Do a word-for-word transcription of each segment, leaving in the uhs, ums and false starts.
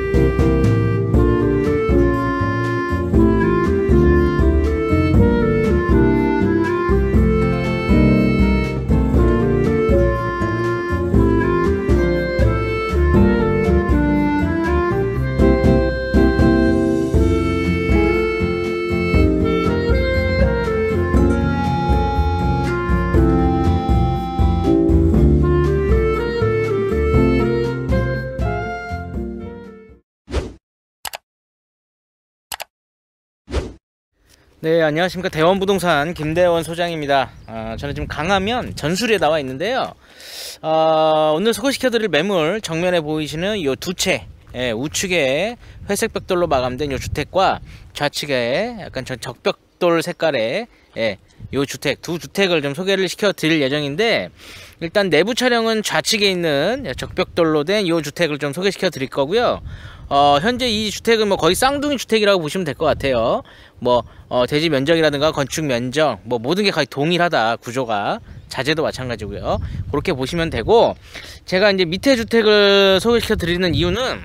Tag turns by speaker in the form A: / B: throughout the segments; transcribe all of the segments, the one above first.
A: 네, 안녕하십니까. 대원부동산 김대원 소장입니다. 어, 저는 지금 강화면 전수리에 나와 있는데요. 어, 오늘 소개시켜드릴 매물, 정면에 보이시는 이 두 채, 예, 우측에 회색 벽돌로 마감된 이 주택과 좌측에 약간 저 적벽돌 색깔의 예, 이 주택, 두 주택을 좀 소개를 시켜드릴 예정인데, 일단 내부 촬영은 좌측에 있는 적벽돌로 된 이 주택을 좀 소개시켜 드릴 거고요. 어, 현재 이 주택은 뭐 거의 쌍둥이 주택이라고 보시면 될 것 같아요. 뭐, 어, 대지 면적이라든가 건축 면적, 뭐 모든 게 거의 동일하다, 구조가. 자재도 마찬가지고요. 그렇게 보시면 되고, 제가 이제 밑에 주택을 소개시켜 드리는 이유는,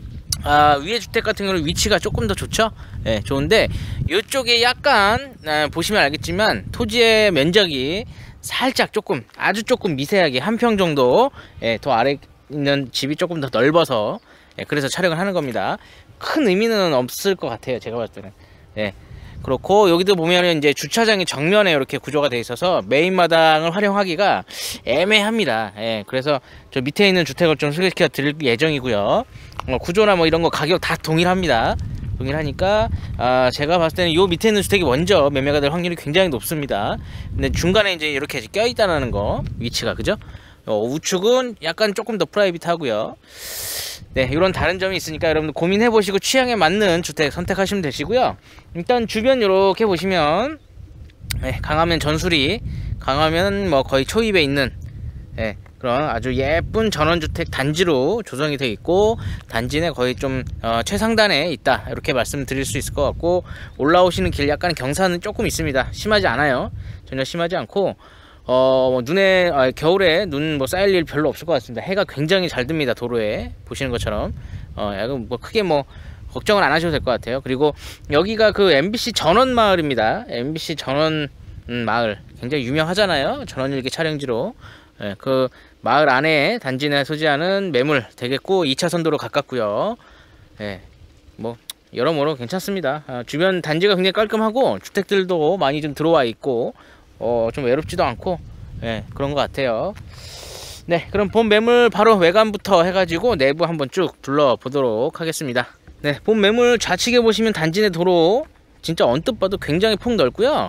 A: 아, 위에 주택 같은 경우는 위치가 조금 더 좋죠. 예, 좋은데, 이쪽에 약간, 아, 보시면 알겠지만, 토지의 면적이 살짝 조금, 아주 조금 미세하게 한 평 정도, 예, 더 아래 있는 집이 조금 더 넓어서, 예, 그래서 촬영을 하는 겁니다. 큰 의미는 없을 것 같아요, 제가 봤을 때는. 예, 그렇고 여기도 보면은 이제 주차장이 정면에 이렇게 구조가 되어 있어서 메인 마당을 활용하기가 애매합니다. 예, 그래서 저 밑에 있는 주택을 좀 소개시켜 드릴 예정이고요. 어, 구조나 뭐 이런 거 가격 다 동일합니다. 동일하니까 아, 제가 봤을 때는 요 밑에 있는 주택이 먼저 매매가 될 확률이 굉장히 높습니다. 근데 중간에 이제 이렇게 껴 있다는 거, 위치가, 그죠? 어, 우측은 약간 조금 더 프라이빗하고요. 네, 이런 다른 점이 있으니까 여러분들 고민해 보시고 취향에 맞는 주택 선택하시면 되시고요. 일단 주변 이렇게 보시면, 네, 강화면 전수리, 강화면 뭐 거의 초입에 있는, 네, 그런 아주 예쁜 전원주택 단지로 조성이 되어 있고, 단지 내 거의 좀 어, 최상단에 있다, 이렇게 말씀드릴 수 있을 것 같고, 올라오시는 길 약간 경사는 조금 있습니다. 심하지 않아요. 전혀 심하지 않고, 어, 뭐 눈에, 아, 겨울에 눈 뭐 쌓일 일 별로 없을 것 같습니다. 해가 굉장히 잘 듭니다, 도로에. 보시는 것처럼. 어, 뭐 크게 뭐, 걱정을 안 하셔도 될 것 같아요. 그리고 여기가 그 엠비씨 전원 마을입니다. 엠비씨 전원 음, 마을. 굉장히 유명하잖아요. 전원일기 촬영지로. 예, 그 마을 안에 단지 내 소지하는 매물 되겠고, 이 차선도로 가깝고요. 예, 뭐, 여러모로 괜찮습니다. 아, 주변 단지가 굉장히 깔끔하고, 주택들도 많이 좀 들어와 있고, 어, 좀 외롭지도 않고, 예, 그런 것 같아요. 네, 그럼 본 매물 바로 외관부터 해가지고 내부 한번 쭉 둘러보도록 하겠습니다. 네, 본 매물 좌측에 보시면 단지 내 도로 진짜 언뜻 봐도 굉장히 폭 넓고요.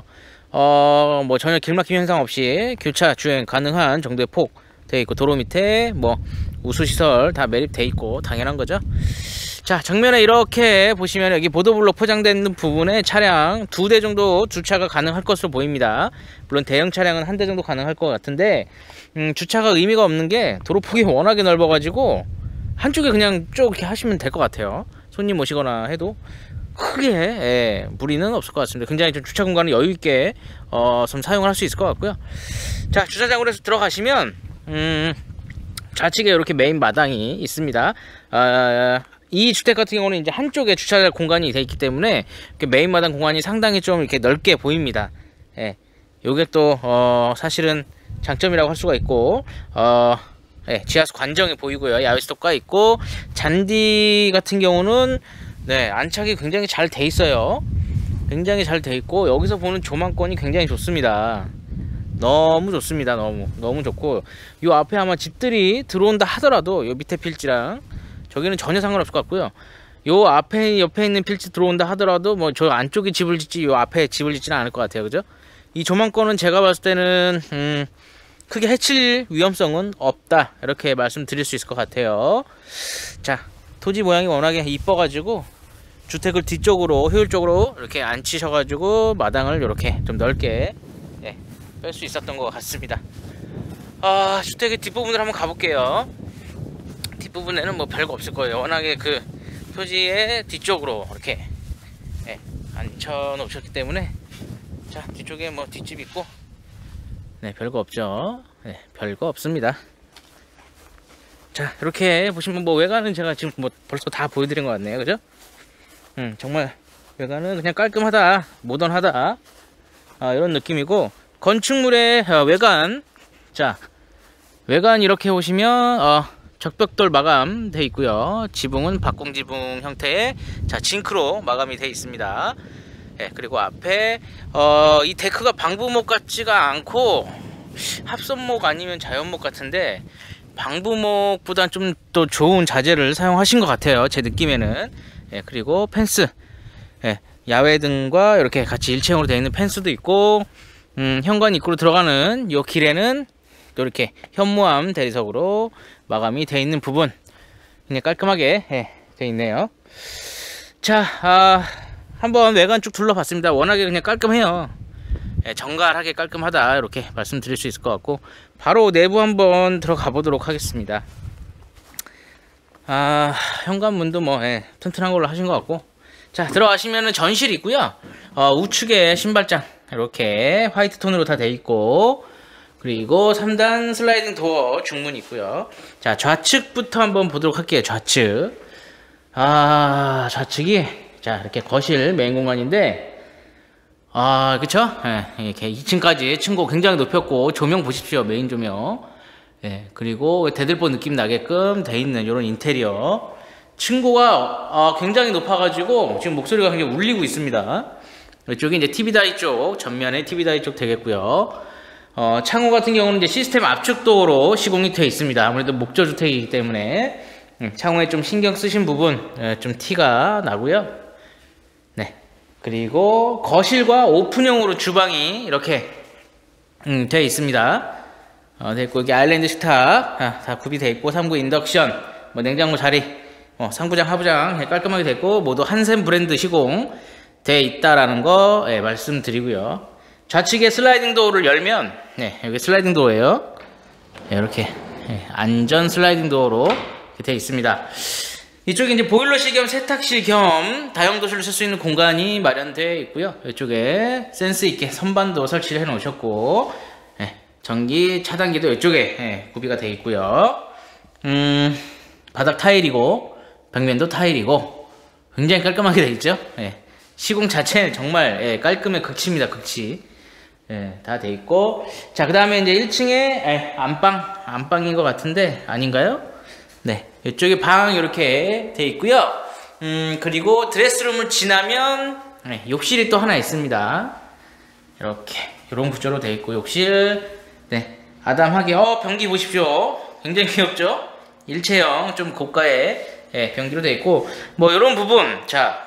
A: 어, 뭐 전혀 길막힘 현상 없이 교차 주행 가능한 정도의 폭 되어 있고, 도로 밑에 뭐 우수시설 다 매립되어 있고 당연한 거죠. 자, 정면에 이렇게 보시면 여기 보도블록 포장된 부분에 차량 두 대 정도 주차가 가능할 것으로 보입니다. 물론 대형 차량은 한 대 정도 가능할 것 같은데, 음, 주차가 의미가 없는 게 도로폭이 워낙에 넓어 가지고 한쪽에 그냥 쭉 이렇게 하시면 될 것 같아요. 손님 오시거나 해도 크게, 예, 무리는 없을 것 같습니다. 굉장히 좀 주차 공간을 여유 있게 어, 좀 사용을 할 수 있을 것 같고요. 자, 주차장으로 해서 들어가시면 음, 좌측에 이렇게 메인 마당이 있습니다. 어, 이 주택 같은 경우는 이제 한쪽에 주차 공간이 되어 있기 때문에 메인 마당 공간이 상당히 좀 이렇게 넓게 보입니다. 예, 요게 또 어, 사실은 장점이라고 할 수가 있고, 어, 예, 지하수 관정이 보이고요. 야외 스톱가 있고, 잔디 같은 경우는 네, 안착이 굉장히 잘 돼 있어요. 굉장히 잘 돼 있고, 여기서 보는 조망권이 굉장히 좋습니다. 너무 좋습니다. 너무 너무 좋고, 요 앞에 아마 집들이 들어온다 하더라도 요 밑에 필지랑 저기는 전혀 상관없을 것 같고요. 요 앞에 옆에 있는 필지 들어온다 하더라도 뭐 저 안쪽에 집을 짓지 요 앞에 집을 짓지는 않을 것 같아요. 그죠? 이 조망권은 제가 봤을 때는 음, 크게 해칠 위험성은 없다, 이렇게 말씀드릴 수 있을 것 같아요. 자, 토지 모양이 워낙에 이뻐 가지고 주택을 뒤쪽으로 효율적으로 이렇게 앉히셔가지고 마당을 이렇게 좀 넓게, 예, 뺄 수 있었던 것 같습니다. 아, 주택의 뒷부분을 한번 가볼게요. 뒷부분에는 뭐 별거 없을 거예요. 워낙에 그 토지의 뒤쪽으로 이렇게, 예, 앉혀 놓으셨기 때문에. 자, 뒤쪽에 뭐 뒷집 있고, 네, 별거 없죠. 네, 별거 없습니다. 자, 이렇게 보시면 뭐 외관은 제가 지금 뭐 벌써 다 보여드린 것 같네요. 그죠? 음, 정말 외관은 그냥 깔끔하다, 모던하다, 아, 이런 느낌이고, 건축물의 어, 외관. 자, 외관 이렇게 보시면 어, 적벽돌 마감 돼 있고요. 지붕은 박공지붕 형태의 자 징크로 마감이 돼 있습니다. 예, 그리고 앞에 어, 이 데크가 방부목 같지가 않고 합선목 아니면 자연목 같은데, 방부목보다 좀 더 좋은 자재를 사용하신 것 같아요, 제 느낌에는. 예, 그리고 펜스, 예, 야외등과 이렇게 같이 일체형으로 되어 있는 펜스도 있고, 음, 현관 입구로 들어가는 이 길에는 이렇게 현무암 대리석으로 마감이 되어 있는 부분, 그냥 깔끔하게 예, 되어 있네요. 자, 아, 한번 외관 쭉 둘러봤습니다. 워낙에 그냥 깔끔해요. 예, 정갈하게 깔끔하다, 이렇게 말씀드릴 수 있을 것 같고, 바로 내부 한번 들어가 보도록 하겠습니다. 아, 현관문도 뭐 예, 튼튼한 걸로 하신 것 같고, 자, 들어가시면은 전실이 있고요. 어, 우측에 신발장 이렇게 화이트 톤으로 다 돼 있고, 그리고 삼 단 슬라이딩 도어 중문이 있고요. 자, 좌측부터 한번 보도록 할게요. 좌측. 아, 좌측이 자 이렇게 거실 메인 공간인데, 아, 그쵸? 예, 이렇게 이 층까지 층고 굉장히 높였고, 조명 보십시오. 메인 조명. 예, 그리고 대들보 느낌 나게끔 돼 있는 이런 인테리어. 층고가 어, 굉장히 높아가지고 지금 목소리가 굉장히 울리고 있습니다. 이쪽이 이제 티비 다이 쪽, 전면에 티비 다이 쪽 되겠고요. 어, 창호 같은 경우는 이제 시스템 압축도어로 시공이 되어 있습니다. 아무래도 목조주택이기 때문에 음, 창호에 좀 신경 쓰신 부분 예, 좀 티가 나고요. 네. 그리고 거실과 오픈형으로 주방이 이렇게 음, 되어 있습니다. 어, 됐고, 여기 아일랜드 식탁 아, 다 구비되어 있고, 삼 구 인덕션, 뭐 냉장고 자리, 어, 상부장 하부장 예, 깔끔하게 됐고, 모두 한샘 브랜드 시공 되어 있다라는 거 예, 말씀드리고요. 좌측에 슬라이딩 도어를 열면, 네, 여기 슬라이딩 도어예요. 네, 이렇게 예, 안전 슬라이딩 도어로 되어 있습니다. 이쪽에 이제 보일러실 겸 세탁실 겸 다용도실로 쓸 수 있는 공간이 마련되어 있고요. 이쪽에 센스 있게 선반도 설치를 해 놓으셨고, 예, 전기 차단기도 이쪽에 예, 구비가 되어 있고요. 음, 바닥 타일이고 벽면도 타일이고 굉장히 깔끔하게 되어 있죠. 예, 시공 자체는 정말 예, 깔끔의 극치입니다. 극치. 예, 다 돼 있고, 자, 그 다음에 이제 일 층에 예, 안방, 안방인 것 같은데 아닌가요? 네, 이쪽에 방 이렇게 돼 있고요. 음, 그리고 드레스룸을 지나면 네, 욕실이 또 하나 있습니다. 이렇게 이런 구조로 돼 있고, 욕실 네, 아담하게 어 변기 보십시오. 굉장히 귀엽죠? 일체형 좀 고가의 예, 변기로 돼 있고, 뭐 이런 부분, 자,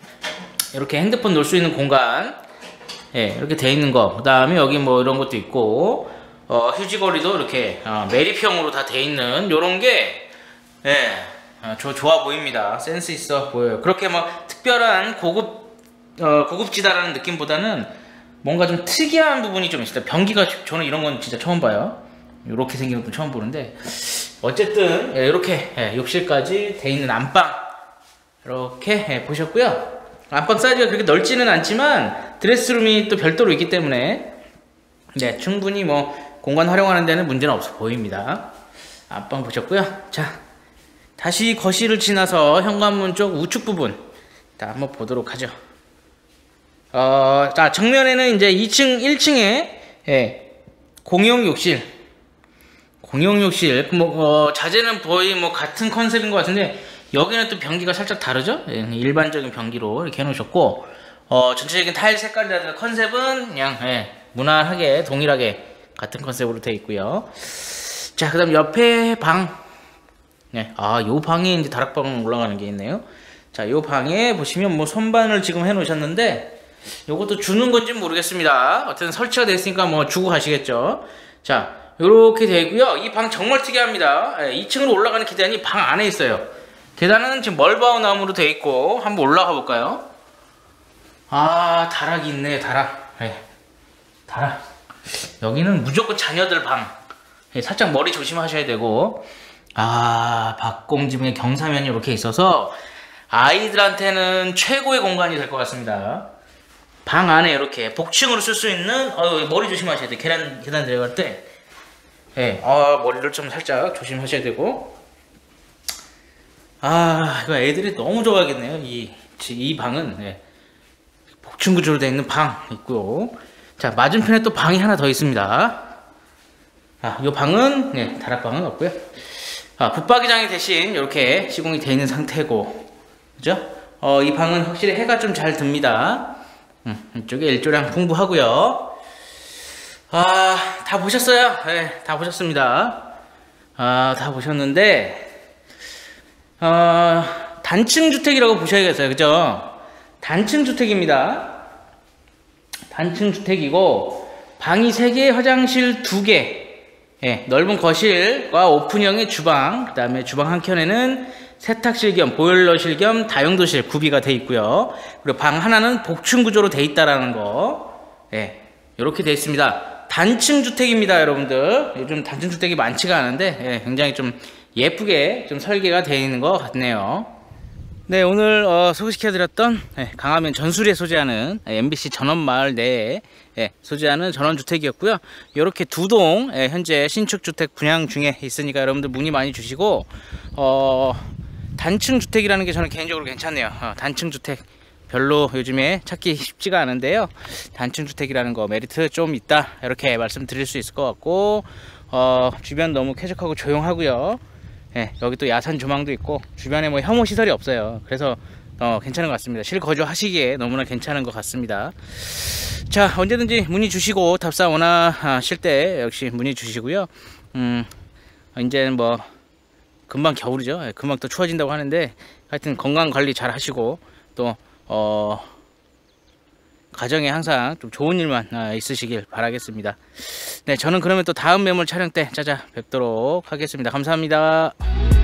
A: 이렇게 핸드폰 놓을 수 있는 공간. 예, 이렇게 돼 있는 거. 그 다음에 여기 뭐 이런 것도 있고, 어, 휴지거리도 이렇게 어, 매립형으로 다 돼 있는 요런 게, 예, 어, 저 좋아 보입니다. 센스 있어 보여요. 그렇게 막 특별한 고급, 어, 고급지다라는 느낌보다는 뭔가 좀 특이한 부분이 좀 있어요. 변기가, 저는 이런 건 진짜 처음 봐요. 이렇게 생긴 것도 처음 보는데, 어쨌든, 예, 이렇게 예, 욕실까지 돼 있는 안방. 이렇게 예, 보셨고요. 안방 사이즈가 그렇게 넓지는 않지만 드레스룸이 또 별도로 있기 때문에 네, 충분히 뭐 공간 활용하는 데는 문제는 없어 보입니다. 안방 보셨고요. 자, 다시 거실을 지나서 현관문 쪽 우측 부분 자, 한번 보도록 하죠. 어, 자, 정면에는 이제 이 층, 일 층에 예, 공용 욕실, 공용 욕실 뭐 어, 자재는 거의 뭐 같은 컨셉인 것 같은데, 여기는 또 변기가 살짝 다르죠? 예, 일반적인 변기로 이렇게 해놓으셨고, 어, 전체적인 타일 색깔이라든가 컨셉은 그냥 예, 무난하게 동일하게 같은 컨셉으로 되어 있고요. 자, 그 다음 옆에 방. 네, 아, 요 방에 이제 다락방 올라가는 게 있네요. 자, 요 방에 보시면 뭐 선반을 지금 해놓으셨는데, 요것도 주는 건지 모르겠습니다. 어쨌든 설치가 됐으니까 뭐 주고 가시겠죠. 자, 요렇게 되어 있고요. 이 방 정말 특이합니다. 예, 이 층으로 올라가는 계단이 방 안에 있어요. 계단은 지금 멀바우 나무로 되어 있고, 한번 올라가 볼까요? 아, 다락이 있네, 다락. 네, 다락. 여기는 무조건 자녀들 방. 네, 살짝 머리 조심하셔야 되고, 아, 박공지붕의 경사면이 이렇게 있어서 아이들한테는 최고의 공간이 될 것 같습니다. 방 안에 이렇게 복층으로 쓸 수 있는, 어, 머리 조심하셔야 돼요. 계단, 계단 내려갈 때. 네, 어, 머리를 좀 살짝 조심하셔야 되고, 아, 이거 애들이 너무 좋아하겠네요. 이, 이 방은 네. 복층 구조로 되어 있는 방 있고요. 자, 맞은편에 또 방이 하나 더 있습니다. 아, 이 방은 네, 다락방은 없고요. 아, 붙박이장이 대신 이렇게 시공이 되어 있는 상태고, 그죠? 어, 이 방은 확실히 해가 좀 잘 듭니다. 음, 이쪽에 일조량 풍부하고요. 아, 다 보셨어요? 네, 다 보셨습니다. 아, 다 보셨는데, 어, 단층 주택이라고 보셔야겠어요. 그죠? 단층 주택입니다. 단층 주택이고, 방이 세 개, 화장실 두 개, 예, 넓은 거실과 오픈형의 주방, 그 다음에 주방 한켠에는 세탁실 겸 보일러실 겸 다용도실 구비가 되어 있고요. 그리고 방 하나는 복층 구조로 되어 있다라는 거, 예, 이렇게 되어 있습니다. 단층 주택입니다, 여러분들. 요즘 단층 주택이 많지가 않은데, 예, 굉장히 좀 예쁘게 좀 설계가 되어 있는 것 같네요. 네, 오늘 어, 소개시켜드렸던 예, 강화면 전술에 소재하는 예, 엠비씨 전원마을 내에 예, 소재하는 전원주택이었고요. 이렇게 두 동 예, 현재 신축주택 분양 중에 있으니까 여러분들 문의 많이 주시고, 어, 단층 주택이라는 게 저는 개인적으로 괜찮네요. 어, 단층 주택 별로 요즘에 찾기 쉽지가 않은데요. 단층 주택이라는 거 메리트 좀 있다, 이렇게 말씀드릴 수 있을 것 같고, 어, 주변 너무 쾌적하고 조용하고요. 예, 여기 또 야산 조망도 있고 주변에 뭐 혐오 시설이 없어요. 그래서 어, 괜찮은 것 같습니다. 실거주 하시기에 너무나 괜찮은 것 같습니다. 자, 언제든지 문의 주시고 답사 원하실 때 역시 문의 주시고요. 음, 이제는 뭐 금방 겨울이죠. 예, 금방 또 추워진다고 하는데, 하여튼 건강 관리 잘 하시고 또 어, 가정에 항상 좀 좋은 일만 있으시길 바라겠습니다. 네, 저는 그러면 또 다음 매물 촬영 때 찾아뵙도록 하겠습니다. 감사합니다.